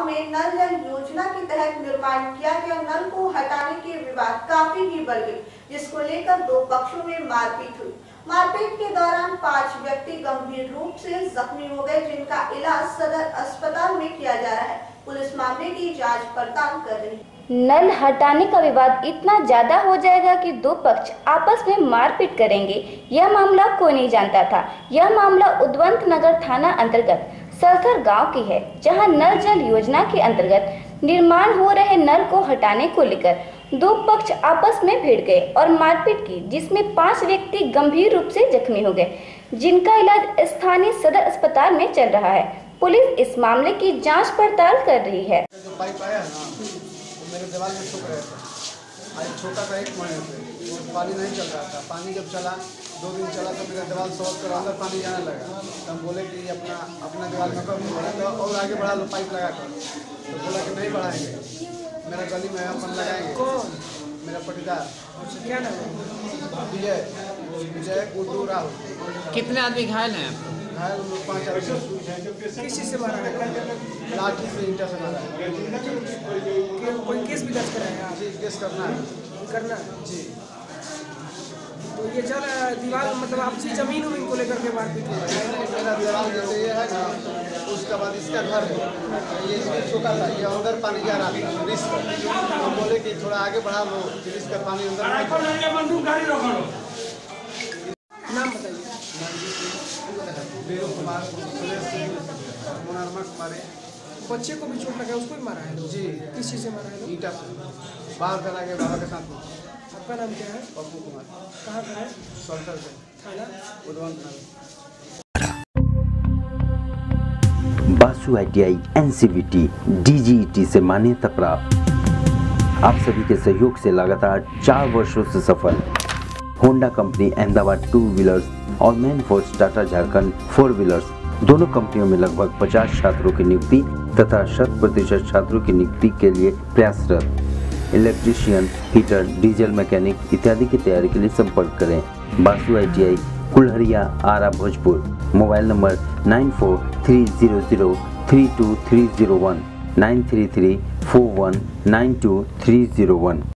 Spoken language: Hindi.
गांव में नल जल योजना के तहत निर्माण किया गया नल को हटाने के विवाद काफी ही बढ़ गई, जिसको लेकर दो पक्षों में मारपीट हुई। मारपीट के दौरान 5 व्यक्ति गंभीर रूप से जख्मी हो गए, जिनका इलाज सदर अस्पताल में किया जा रहा है। पुलिस मामले की जांच पड़ताल कर रही है। नल हटाने का विवाद इतना ज्यादा हो जाएगा कि दो पक्ष आपस में मारपीट करेंगे, यह मामला कोई नहीं जानता था। यह मामला उद्वंत नगर थाना अंतर्गत सलथर गांव की है, जहां नल जल योजना के अंतर्गत निर्माण हो रहे नल को हटाने को लेकर दो पक्ष आपस में भिड़ गए और मारपीट की, जिसमें 5 व्यक्ति गंभीर रूप से जख्मी हो गए, जिनका इलाज स्थानीय सदर अस्पताल में चल रहा है। पुलिस इस मामले की जांच पड़ताल कर रही है। जो पाइप आया है ना, वो मेरे दीवार में ठोक रहे थे। आज छोटा था 1 महीने से, वो पानी नहीं चल रहा था। पानी जब चला 2 दिन चला तो मेरा दीवार सोच कर अंदर पानी जाने लगा। तो हम बोले कि अपना दीवार में कब बढ़ा तो और आगे बढ़ा लो पाइप लगा कर। तो बोला कि नहीं बढ़ाएंगे, मेरा गली में अपन लगाएंगे। कौन? मेरा पटीदार। क्या नाम है? विजय गुड्डू राहुल। कितने आदमी घायल हैं? घायल लोग 5 आदमी। किस चीज़ से मारा है? लाठी से, ईंटा से मारा है। कोई केस भी दर्ज कराया है? जी, केस करना है जी। तो ये जल दीवार मतलब आपसी जमीन को लेकर के मारपीट हुई है? मेरा दीवार जैसे ये है ना, उसके बाद इसका घर है, ये इसमें छोटा था, ये अंदर पानी जा रहा था रिस पर। हम बोले कि थोड़ा आगे बढ़ा लो, फिर इसका पानी अंदर नाम बताइए। वीरू कुमार, मुनरमा कुमार। बच्चे को भी चोट लगा, उसको भी मारा है जी। किस चीज़ से मारा है? ईंटा से बाहर चला गया बाबा के साथ में। आपका नाम क्या है? पप्पू कुमार। कहाँ का है? सल्टर से, थाना उद्वंत नगर। बासु ITI NCVT DGET से मान्यता प्राप्त। आप सभी के सहयोग से लगातार 4 वर्षों से सफल होंडा कंपनी अहमदाबाद 2 व्हीलर्स और मैनफोर्स टाटा झारखंड 4 व्हीलर्स, दोनों कंपनियों में लगभग 50 छात्रों की नियुक्ति तथा 100% छात्रों की नियुक्ति के लिए प्रयासरत। इलेक्ट्रीशियन, हीटर, डीजल मैकेनिक इत्यादि की तैयारी के लिए संपर्क करें। Basu ITI Kulharia, Ara, Bhojpur. Mobile number 9430032301 9334192 301।